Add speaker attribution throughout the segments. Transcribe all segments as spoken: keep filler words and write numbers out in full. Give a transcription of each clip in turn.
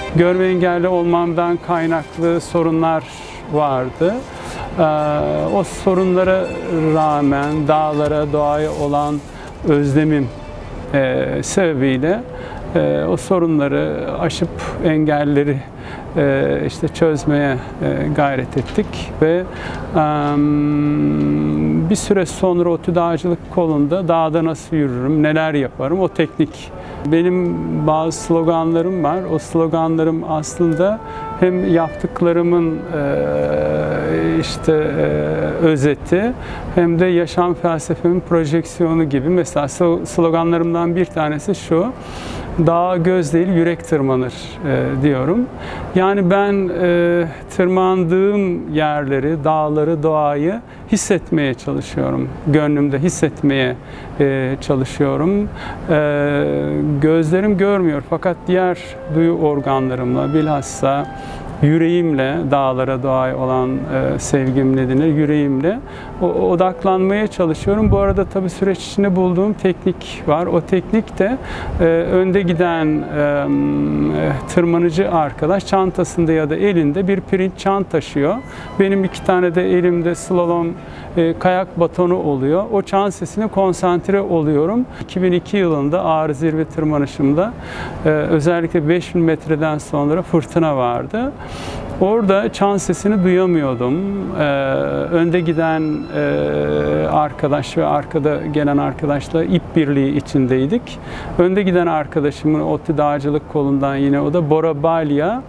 Speaker 1: görme engelli olmamdan kaynaklı sorunlar vardı. O sorunlara rağmen dağlara, doğaya olan özlemim sebebiyle o sorunları aşıp engelleri işte çözmeye gayret ettik ve bir süre sonra ODTÜ Dağcılık Kolu'nda dağda nasıl yürürüm, neler yaparım, o teknik. Benim bazı sloganlarım var. O sloganlarım aslında hem yaptıklarımın işte özeti hem de yaşam felsefemin projeksiyonu gibi. Mesela sloganlarımdan bir tanesi şu: dağa göz değil yürek tırmanır e, diyorum. Yani ben e, tırmandığım yerleri, dağları, doğayı hissetmeye çalışıyorum. Gönlümde hissetmeye e, çalışıyorum. E, gözlerim görmüyor fakat diğer duyu organlarımla, bilhassa yüreğimle, dağlara, doğaya olan e, sevgim nedeniyle yüreğimle o, odaklanmaya çalışıyorum. Bu arada tabii süreç içinde bulduğum teknik var. O teknik de e, önde giden e, tırmanıcı arkadaş çantasında ya da elinde bir pirinç çan taşıyor. Benim iki tane de elimde slalom e, kayak batonu oluyor. O çan sesine konsantre oluyorum. iki bin iki yılında ağır zirve tırmanışımda e, özellikle beş bin metreden sonra fırtına vardı. Orada çan sesini duyamıyordum. Ee, önde giden e, arkadaş ve arkada gelen arkadaşla ip birliği içindeydik. Önde giden arkadaşımın ODTÜ Dağcılık Kolu'ndan, yine o da Bora Balya.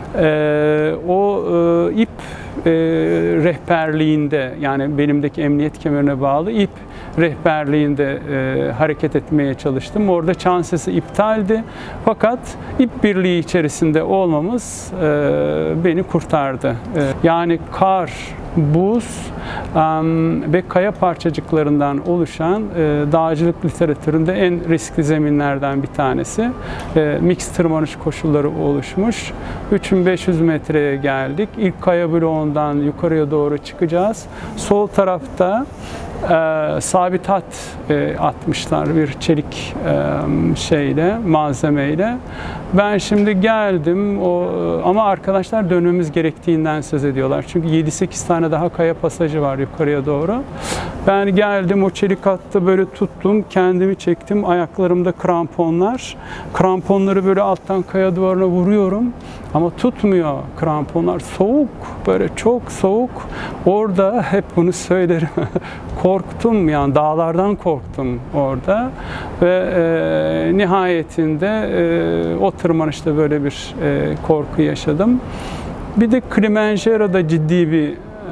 Speaker 1: Ee, o e, ip e, rehberliğinde, yani belimdeki emniyet kemerine bağlı ip rehberliğinde e, hareket etmeye çalıştım. Orada çan sesi iptaldi. Fakat ip birliği içerisinde olmamız e, beni kurtardı. E, yani kar, buz um, ve kaya parçacıklarından oluşan e, dağcılık literatüründe en riskli zeminlerden bir tanesi. E, mix tırmanış koşulları oluşmuş. üç bin beş yüz metreye geldik. İlk kaya bloğundan yukarıya doğru çıkacağız. Sol tarafta e, sabit hat e, atmışlar bir çelik e, şeyle, malzemeyle. Ben şimdi geldim o, ama arkadaşlar dönmemiz gerektiğinden söz ediyorlar. Çünkü yedi sekiz tane daha kaya pasajı var yukarıya doğru. Ben geldim, o çelik hattı böyle tuttum, kendimi çektim. Ayaklarımda kramponlar. Kramponları böyle alttan kaya duvarına vuruyorum. Ama tutmuyor kramponlar. Soğuk, böyle çok soğuk. Orada hep bunu söylerim. Korktum, yani dağlardan korktum orada. Ve e, nihayetinde e, o tırmanışta böyle bir e, korku yaşadım. Bir de Kilimanjaro'da ciddi bir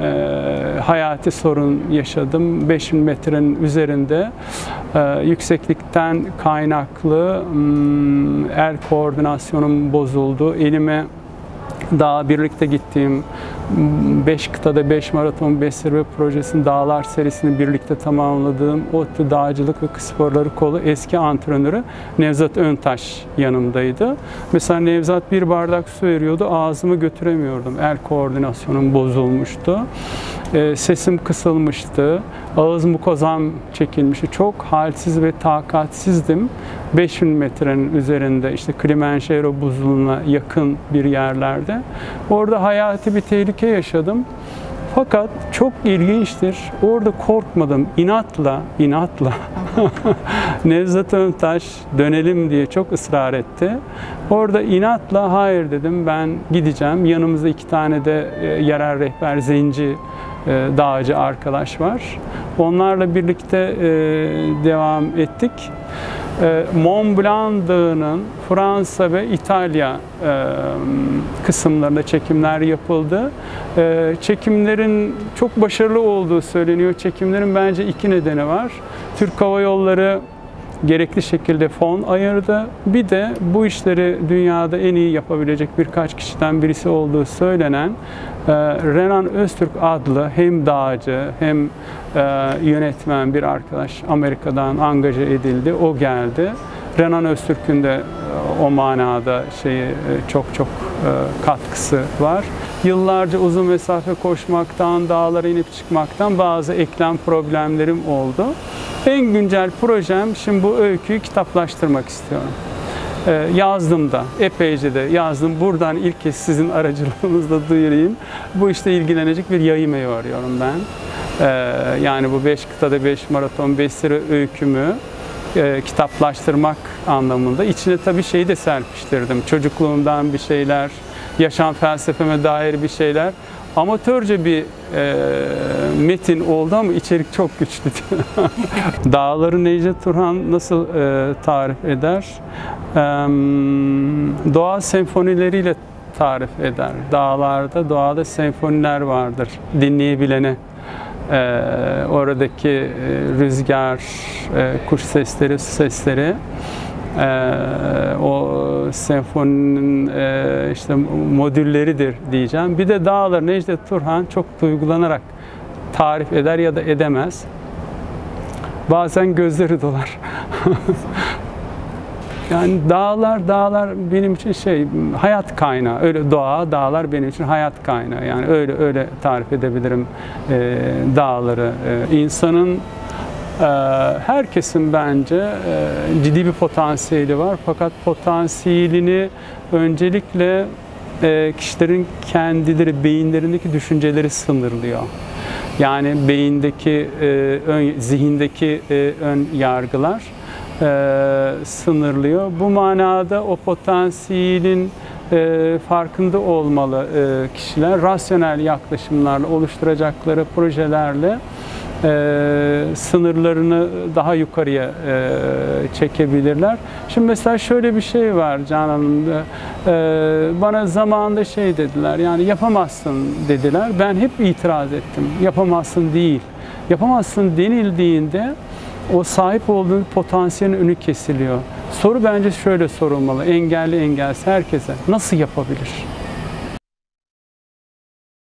Speaker 1: e, hayati sorun yaşadım. beş bin metrenin üzerinde e, yükseklikten kaynaklı m, el koordinasyonum bozuldu. Elime daha birlikte gittiğim beş kıtada beş maraton beş zirve projesinin Dağlar serisini birlikte tamamladığım ODTÜ Dağcılık ve Kış Sporları Kolu eski antrenörü Nevzat Öntaş yanımdaydı. Mesela Nevzat bir bardak su veriyordu, ağzımı götüremiyordum. El koordinasyonum bozulmuştu. E, sesim kısılmıştı. Ağız mukozam çekilmişti. Çok halsiz ve takatsizdim. beş bin metrenin üzerinde, işte Kilimanjaro buzuluna yakın bir yerlerde. Orada hayati bir tehlike yaşadım. Fakat çok ilginçtir. Orada korkmadım. İnatla, inatla Nevzat Öntaş dönelim diye çok ısrar etti. Orada inatla hayır dedim, ben gideceğim. Yanımızda iki tane de yerel rehber, zenci dağcı arkadaş var. Onlarla birlikte devam ettik. Mont Blanc Dağı'nın Fransa ve İtalya kısımlarında çekimler yapıldı. Çekimlerin çok başarılı olduğu söyleniyor. Çekimlerin bence iki nedeni var. Türk Hava Yolları gerekli şekilde fon ayırdı. Bir de bu işleri dünyada en iyi yapabilecek birkaç kişiden birisi olduğu söylenen Renan Öztürk adlı hem dağcı hem yönetmen bir arkadaş Amerika'dan angaje edildi. O geldi. Renan Öztürk'ün de o manada şeyi çok çok katkısı var. Yıllarca uzun mesafe koşmaktan, dağlara inip çıkmaktan bazı eklem problemlerim oldu. En güncel projem, şimdi bu öyküyü kitaplaştırmak istiyorum. e, yazdım da, epeyce de yazdım. Buradan ilk kez sizin aracılığınızla duyurayım. Bu işte ilgilenecek bir yayım evi arıyorum ben. E, yani bu beş kıtada beş maraton, beş sıra öykümü e, kitaplaştırmak anlamında. İçine tabii şeyi de serpiştirdim. Çocukluğumdan bir şeyler, yaşam felsefeme dair bir şeyler. Amatörce bir e, metin oldu ama içerik çok güçlü. Dağları Necdet Turhan nasıl e, tarif eder? E, doğa senfonileriyle tarif eder. Dağlarda, doğada senfoniler vardır dinleyebilene. E, oradaki e, rüzgar, e, kuş sesleri, su sesleri. Ee, o senfoninin e, işte modülleridir diyeceğim. Bir de dağlar Necdet Turhan çok duygulanarak tarif eder ya da edemez. Bazen gözleri dolar. Yani dağlar, dağlar benim için şey, hayat kaynağı. Öyle doğa, dağlar benim için hayat kaynağı. Yani öyle öyle tarif edebilirim e, dağları. E, insanın herkesin bence ciddi bir potansiyeli var. Fakat potansiyelini öncelikle kişilerin kendileri, beyinlerindeki düşünceleri sınırlıyor. Yani beyindeki, zihindeki ön yargılar sınırlıyor. Bu manada o potansiyelin farkında olmalı kişiler. Rasyonel yaklaşımlarla, oluşturacakları projelerle Ee, sınırlarını daha yukarıya e, çekebilirler. Şimdi mesela şöyle bir şey var Canan Hanım, ee, bana zamanında şey dediler, yani yapamazsın dediler. Ben hep itiraz ettim. Yapamazsın değil. Yapamazsın denildiğinde o sahip olduğun potansiyelin önü kesiliyor. Soru bence şöyle sorulmalı, engelli engelsiz herkese: nasıl yapabilir?